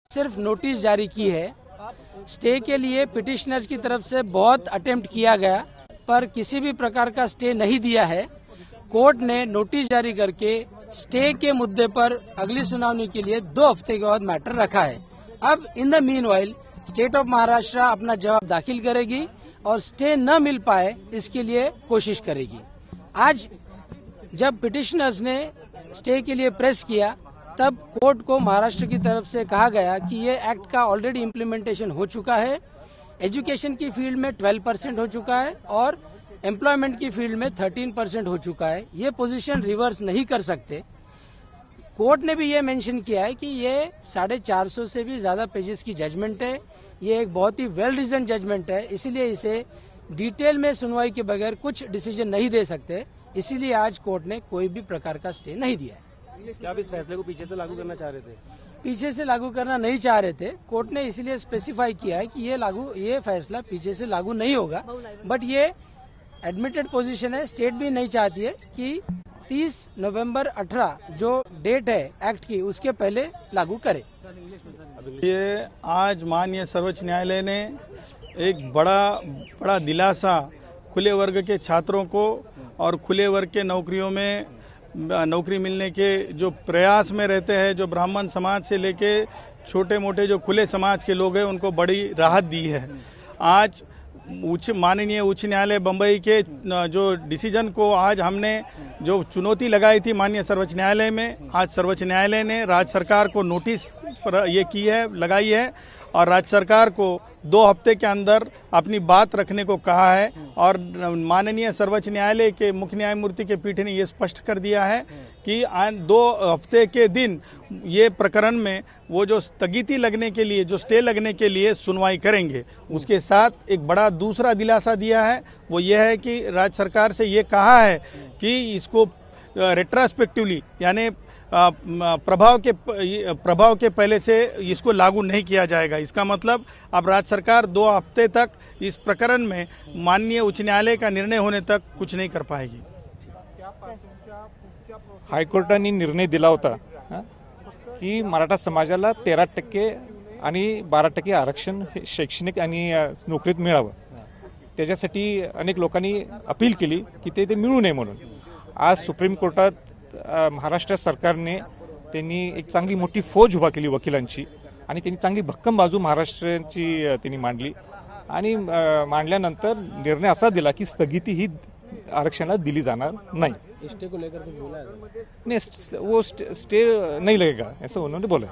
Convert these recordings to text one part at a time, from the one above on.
सिर्फ नोटिस जारी की है। स्टे के लिए पिटिशनर्स की तरफ से बहुत अटेम्प्ट किया गया पर किसी भी प्रकार का स्टे नहीं दिया है। कोर्ट ने नोटिस जारी करके स्टे के मुद्दे पर अगली सुनवाई के लिए 2 हफ्ते के बाद मैटर रखा है। अब in the meanwhile state of Maharashtra अपना जवाब दाखिल करेगी और स्टे न मिल पाए इसके लिए कोशिश करेगी। आज जब पिटिशनर्स ने स्टे के लिए प्रेस किया तब कोर्ट को महाराष्ट्र की तरफ से कहा गया कि ये एक्ट का ऑलरेडी इम्प्लीमेंटेशन हो चुका है। एजुकेशन की फील्ड में 12% हो चुका है और एम्प्लॉयमेंट की फील्ड में 13% हो चुका है। ये पोजीशन रिवर्स नहीं कर सकते। कोर्ट ने भी ये मेंशन किया है कि ये 450 से भी ज्यादा पेजेस की जजमेंट है। ये एक बहुत ही वेल रीजन जजमेंट है, इसीलिए इसे डिटेल में सुनवाई के बगैर कुछ डिसीजन नहीं दे सकते। इसीलिए आज कोर्ट ने कोई भी प्रकार का स्टे नहीं दिया है। क्या आप इस फैसले को पीछे से लागू करना चाह रहे थे? पीछे से लागू करना नहीं चाह रहे थे। कोर्ट ने इसलिए स्पेसिफाई किया है कि ये फैसला पीछे से लागू नहीं होगा, बट ये एडमिटेड पोजीशन है। स्टेट भी नहीं चाहती है कि 30 नवंबर 18 जो डेट है एक्ट की उसके पहले लागू करे। ये आज माननीय सर्वोच्च न्यायालय ने एक बड़ा दिलासा खुले वर्ग के छात्रों को और खुले वर्ग के नौकरियों में नौकरी मिलने के जो प्रयास में रहते हैं, जो ब्राह्मण समाज से लेके छोटे मोटे जो खुले समाज के लोग हैं, उनको बड़ी राहत दी है। आज माननीय उच्च न्यायालय बम्बई के जो डिसीजन को आज हमने जो चुनौती लगाई थी माननीय सर्वोच्च न्यायालय में, आज सर्वोच्च न्यायालय ने राज्य सरकार को नोटिस पर ये की है, लगाई है और राज्य सरकार को 2 हफ्ते के अंदर अपनी बात रखने को कहा है। और माननीय सर्वोच्च न्यायालय के मुख्य न्यायमूर्ति के पीठ ने ये स्पष्ट कर दिया है कि 2 हफ्ते के दिन ये प्रकरण में वो जो स्थगिति लगने के लिए, जो स्टे लगने के लिए सुनवाई करेंगे। उसके साथ एक बड़ा दूसरा दिलासा दिया है, वो ये है कि राज्य सरकार से ये कहा है कि इसको रेट्रोस्पेक्टिवली यानी प्रभाव के पहले से इसको लागू नहीं किया जाएगा। इसका मतलब अब राज्य सरकार 2 हफ्ते तक इस प्रकरण में माननीय उच्च न्यायालय का निर्णय होने तक कुछ नहीं कर पाएगी। हायकोर्टाने निर्णय दिला होता की मराठा समाजाला 13% आणि 12% आरक्षण शैक्षणिक आणि नोकरीत मिळावं। त्याच्यासाठी अनेक लोकांनी अपील केली की ते मिळू नये म्हणून। आज सुप्रीम कोर्टात महाराष्ट्र सरकारने त्यांनी एक चांगली मोठी फौज उभा केली वकिलांची आणि त्यांनी चांगली भक्कम बाजू महाराष्ट्राची त्यांनी मांडली आणि मांडल्यानंतर निर्णय असा दिला की स्थगिती ही आरक्षणाला दिली जाणार नाही। स्टे को लेकर तो बोला है नहीं, वो स्टे नहीं लगेगा ऐसा उन्होंने बोला।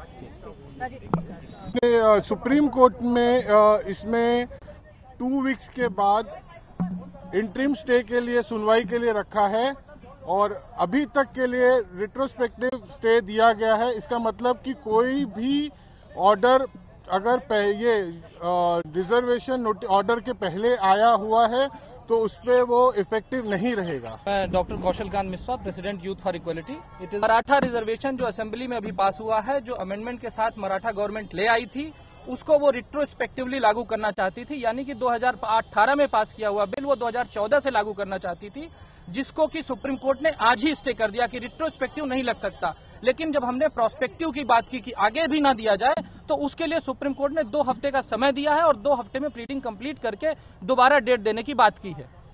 सुप्रीम कोर्ट में इसमें 2 वीक्स के बाद इंटरिम स्टे के लिए सुनवाई के लिए रखा है और अभी तक के लिए रिट्रोस्पेक्टिव स्टे दिया गया है। इसका मतलब कि कोई भी ऑर्डर अगर ये रिजर्वेशन ऑर्डर के पहले आया हुआ है तो उस पर वो इफेक्टिव नहीं रहेगा। Doctor Kaushal Kant Mishra, president youth for equality. It is Maratha reservation जो असेंबली में अभी पास हुआ है, जो अमेंडमेंट के साथ मराठा गवर्नमेंट ले आई थी, उसको वो रिट्रोस्पेक्टिवली लागू करना चाहती थी। यानी कि 2018 में पास किया हुआ बिल वो 2014 से लागू करना चाहती थी, जिसको कि सुप्रीम कोर्ट ने आज ही स्टे कर दिया कि रिट्रोस्पेक्टिव नहीं लग सकता। लेकिन जब हमने प्रोस्पेक्टिव की बात की कि आगे भी ना दिया जाए, तो उसके लिए सुप्रीम कोर्ट ने 2 हफ्ते का समय दिया है और 2 हफ्ते में प्लीडिंग कंप्लीट करके दोबारा डेट देने की बात की है।